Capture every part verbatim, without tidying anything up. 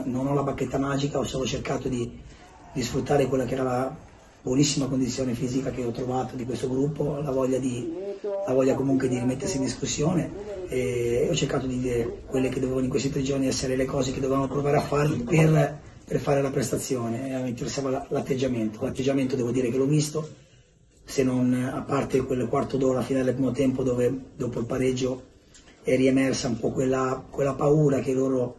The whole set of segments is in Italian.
non ho la bacchetta magica, ho solo cercato di, di sfruttare quella che era la buonissima condizione fisica che ho trovato di questo gruppo, la voglia, di, la voglia comunque di rimettersi in discussione, e ho cercato di dire quelle che dovevano in questi tre giorni essere le cose che dovevano provare a fare per, per fare la prestazione. E mi interessava l'atteggiamento, l'atteggiamento devo dire che l'ho visto, se non a parte quel quarto d'ora fino al primo tempo dove dopo il pareggio è riemersa un po' quella, quella paura che loro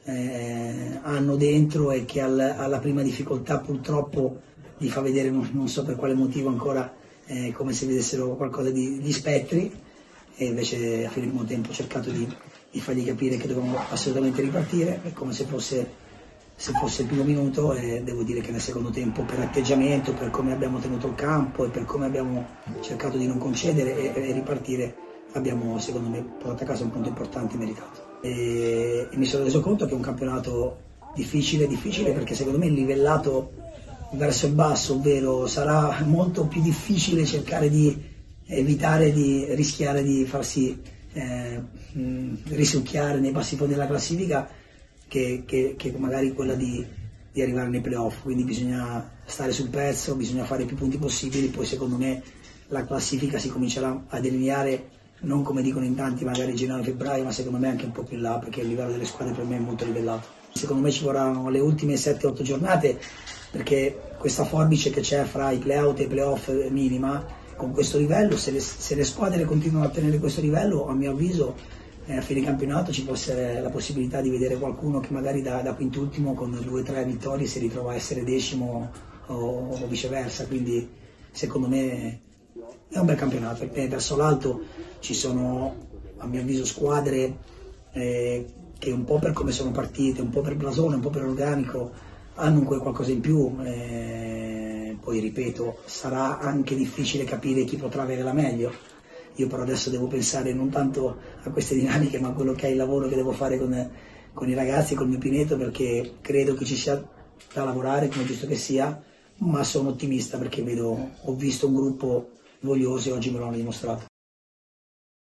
eh, hanno dentro e che al, alla prima difficoltà purtroppo gli fa vedere, non, non so per quale motivo ancora, eh, come se vedessero qualcosa di, di spettri, e invece a fine primo tempo ho cercato di, di fargli capire che dovevamo assolutamente ripartire, è come se fosse, se fosse il primo minuto, e devo dire che nel secondo tempo, per atteggiamento, per come abbiamo tenuto il campo e per come abbiamo cercato di non concedere e, e ripartire, abbiamo secondo me portato a casa un punto importante e meritato. E, e mi sono reso conto che è un campionato difficile, difficile perché secondo me livellato verso il basso, ovvero sarà molto più difficile cercare di evitare di rischiare di farsi eh, mh, risucchiare nei bassi fondi della classifica che, che, che magari quella di, di arrivare nei playoff, quindi bisogna stare sul pezzo, bisogna fare più punti possibili, poi secondo me la classifica si comincerà a delineare non come dicono in tanti magari gennaio-febbraio, ma secondo me anche un po' più in là, perché il livello delle squadre per me è molto livellato. Secondo me ci vorranno le ultime sette otto giornate, perché questa forbice che c'è fra i play-out e i play-off è minima. Con questo livello, se le, se le squadre continuano a tenere questo livello, a mio avviso eh, a fine campionato ci può essere la possibilità di vedere qualcuno che magari da, da quintultimo con due o tre vittorie si ritrova a essere decimo o, o viceversa, quindi secondo me è un bel campionato. E verso l'alto ci sono a mio avviso squadre eh, che un po' per come sono partite, un po' per blasone, un po' per organico hanno qualcosa in più. Eh, poi ripeto, sarà anche difficile capire chi potrà avere la meglio. Io però adesso devo pensare non tanto a queste dinamiche, ma a quello che è il lavoro che devo fare con, con i ragazzi, con il mio Pineto, perché credo che ci sia da lavorare, come è giusto che sia, ma sono ottimista perché vedo, ho visto un gruppo voglioso e oggi me lo hanno dimostrato.